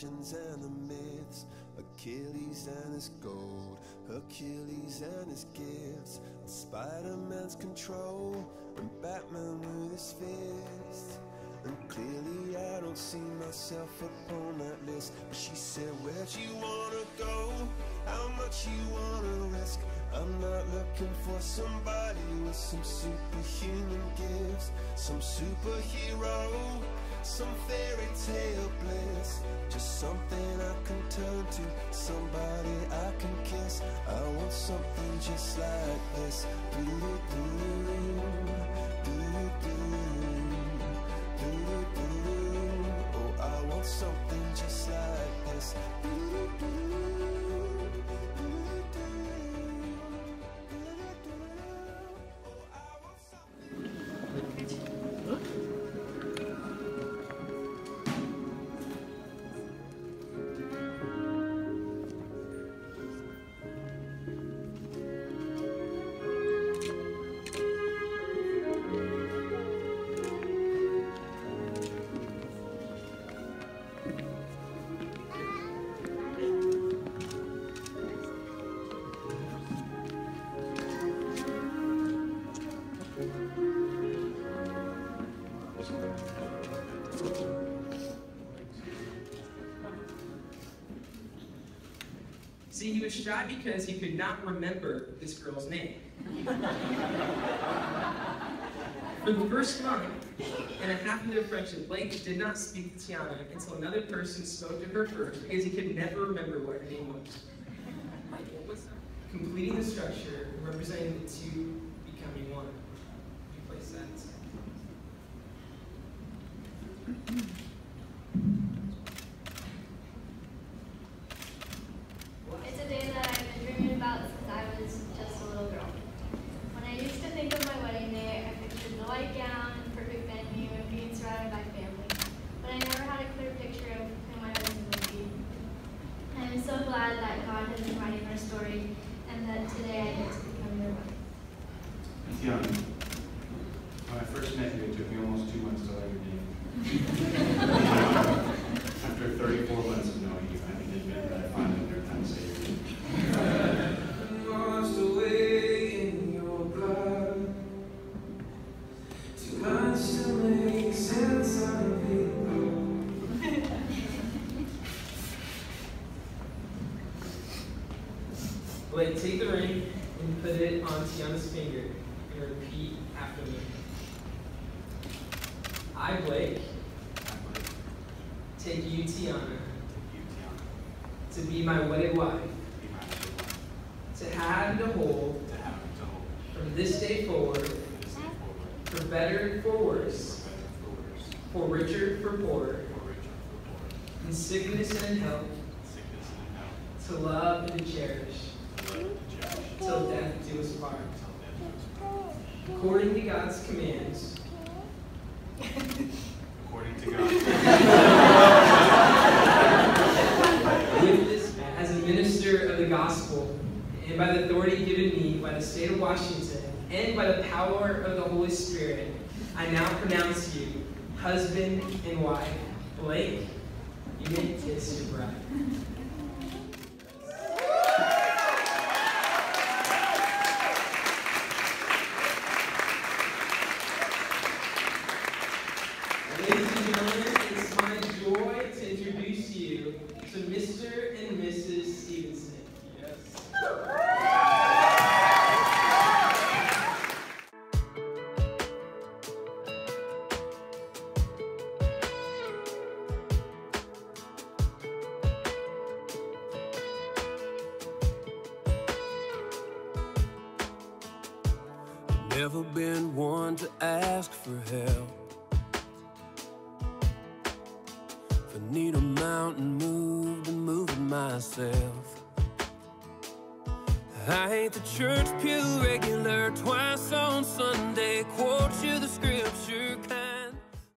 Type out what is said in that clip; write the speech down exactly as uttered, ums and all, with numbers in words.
legends and the myths, Achilles and his gold, Hercules and his gifts, Spider-Man's control, and Batman with his fist. And clearly I don't see myself upon that list. But she said, where'd you wanna go? How much you wanna risk? I'm not looking for somebody with some superhuman gifts, some superhero, some fairy tale bliss. Just something I can turn to, somebody I can kiss. I want something just like this. Do-do-do, do-do-do. Oh, I want something just like this. See, he was shy because he could not remember this girl's name. For the first month and a half of their friendship, Blake did not speak to Tiana until another person spoke to her first because he could never remember what her name was. Completing the structure, representing the two becoming one. You place that. It's a day that I've been dreaming about since I was just a little girl. When I used to think of my wedding day, I pictured the white gown and perfect venue and being surrounded by family. But I never had a clear picture of who my husband would be. I am so glad that God has been writing our story and that today I get to become your wife. Tiana, when I first met you, it took me almost two months to learn your name. After thirty-four months of knowing you, I can admit that I finally learned how to say your name. Washed away in your blood, too much to make sense of it all. Blake, take the ring and put it on Tiana's finger and repeat after me. I, Blake, take you, Tiana, to be my wedded wife, to have and to hold, from this day forward, for better, for worse, for richer, for poorer, in sickness and in health, to love and to cherish, till death do us part. According to God's commands, According to God. with this, as a minister of the gospel, and by the authority given me by the state of Washington, and by the power of the Holy Spirit, I now pronounce you husband and wife. Blake, you may kiss your bride. Ladies and gentlemen, it's my joy to introduce you to Mister and Missus Stevenson. Yes. Never been one to ask for help. If I need a mountain moved, I'm moving myself. I ain't the church pew regular, twice on Sunday, quote you the scripture kind.